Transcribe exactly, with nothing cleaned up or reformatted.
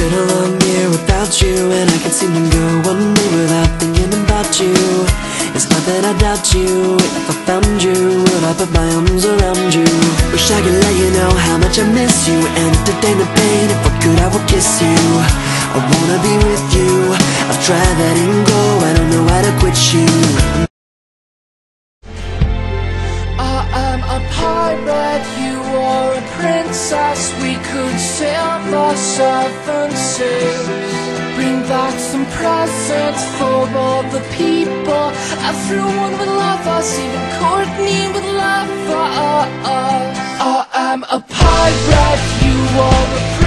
been a long year without you, and I can't seem to go one day without thinking about you. It's not that I doubt you. If I found you, would I put my arms around you? Wish I could let you know how much I miss you, entertain the pain. If I could, I would kiss you. I wanna be with you. I've tried letting go, I don't know how to quit you. I am a pirate, you are a princess. We could sail the seven seas, bring back some presents for all the people. Everyone would love us, even Courtney would love us. I am a pirate, you are a